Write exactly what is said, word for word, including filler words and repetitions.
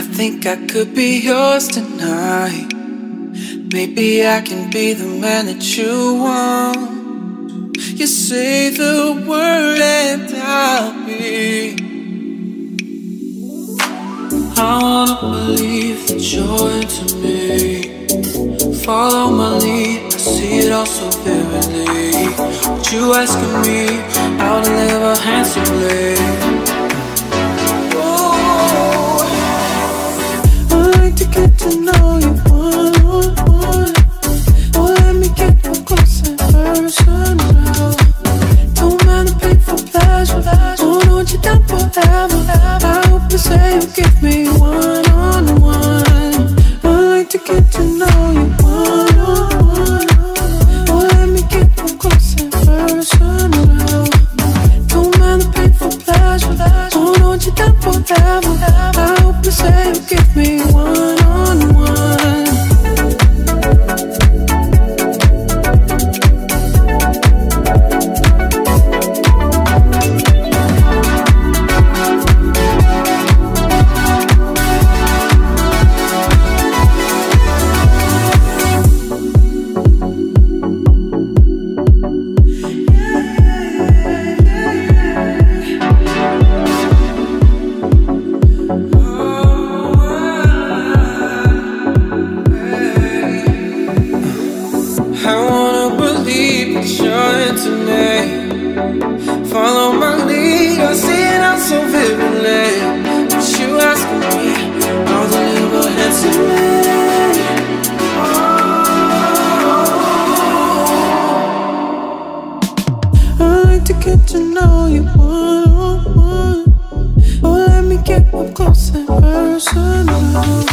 I think I could be yours tonight. Maybe I can be the man that you want. You say the word and I'll be. I wanna believe that you're into me. Follow my lead, I see it all so vividly. But you asking me how to live handsomely. Get to know you one on one. Oh, let me get you close and personal. Don't mind the painful pleasure. Don't want you down forever. I hope you say you give me one on one. I like to get to know you one on one. Oh, let me get you close and personal. Don't mind the painful pleasure. Don't want you down forever. I hope you say you give me one. Follow my lead, I see it out so vividly. But you asking me how to live a handsome man. Oh, I like to get to know you one on one. Oh, let me get up close and personal.